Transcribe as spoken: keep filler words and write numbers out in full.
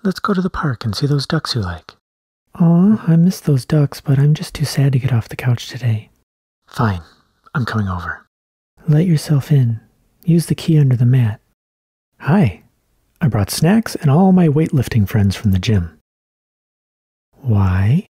let's go to the park and see those ducks you like. Aw, I miss those ducks, but I'm just too sad to get off the couch today. Fine, I'm coming over. Let yourself in. Use the key under the mat. Hi, I brought snacks and all my weightlifting friends from the gym. Why?